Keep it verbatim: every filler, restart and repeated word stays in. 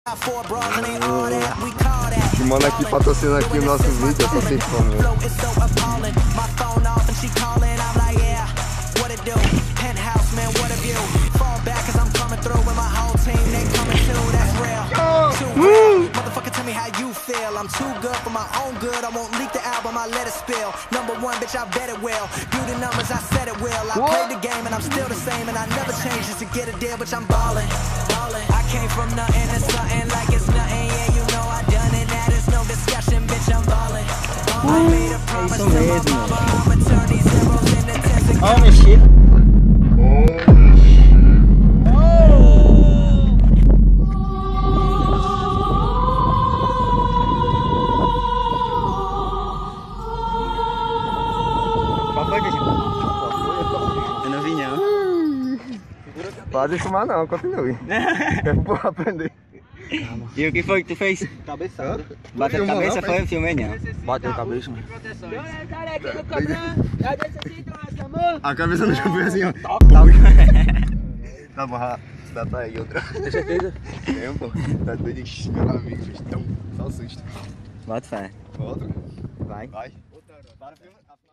Esse mano aqui patrocina aqui o nosso vídeo, essa sem fome. I'm too good for my own good. I won't leak the album, I let it spill. Number one, bitch, I bet it will. Do the numbers, I said it will. I played the game and I'm still the same, and I never changed just to get a deal, bitch, I'm ballin', ballin'. I came from nothing to something like it's nothing. Yeah, you know I done it, now there's no discussion, bitch, I'm ballin'. I made a promise to my mama, I'ma turn these zeros into tens and Oh, my shit. Eu não vi não. Pode fumar não, continue. Eu vou aprender. E o que foi que tu fez? Cabeçada. Bateu a cabeça, foi? Eu filmei não. Bateu a cabeça, mano. A cabeça no chão foi assim, ó. Tá bom, dá pra aí outra. Tem certeza? Tenho, pô. Tá doido, meu amigo, bicho. Só susto. Bota fé. Outra. Vai. Vai. Para, filma.